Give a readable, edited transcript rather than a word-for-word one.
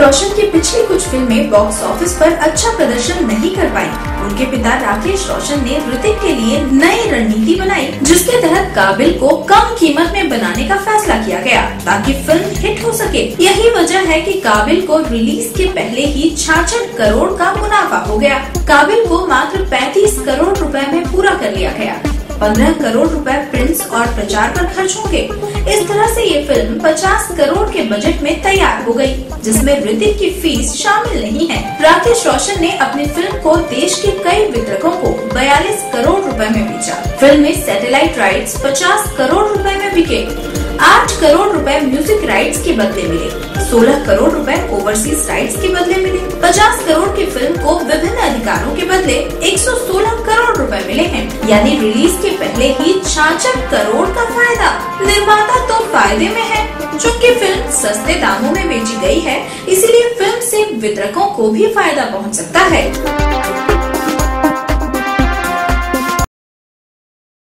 रोशन की पिछली कुछ फिल्में बॉक्स ऑफिस पर अच्छा प्रदर्शन नहीं कर पाई। उनके पिता राकेश रोशन ने ऋतिक के लिए नई रणनीति बनाई, जिसके तहत काबिल को कम कीमत में बनाने का फैसला किया गया ताकि फिल्म हिट हो सके। यही वजह है कि काबिल को रिलीज के पहले ही 66 करोड़ का मुनाफा हो गया। काबिल को मात्र 35 करोड़ रुपए में पूरा कर लिया गया। 15 करोड़ रुपए प्रिंट्स और प्रचार पर खर्च होंगे। इस तरह से ये फिल्म 50 करोड़ के बजट में तैयार हो गई, जिसमें ऋतिक की फीस शामिल नहीं है। राकेश रोशन ने अपनी फिल्म को देश के कई वितरकों को 42 करोड़ रुपए में बेचा। फिल्म में सैटेलाइट राइट्स 50 करोड़ रुपए में बिके। 8 करोड़ रुपए म्यूजिक राइट्स के बदले मिले। 16 करोड़ रुपए ओवरसीज राइट्स के बदले मिले। 50 करोड़ की फिल्म को विभिन्न अधिकारों के बदले 116 करोड़ रुपए मिले हैं, यानी रिलीज के पहले ही 66 करोड़ का फायदा। निर्माता तो फायदे में है, चूँकि फिल्म सस्ते दामों में बेची गई है, इसीलिए फिल्म से वितरकों को भी फायदा पहुंच सकता है।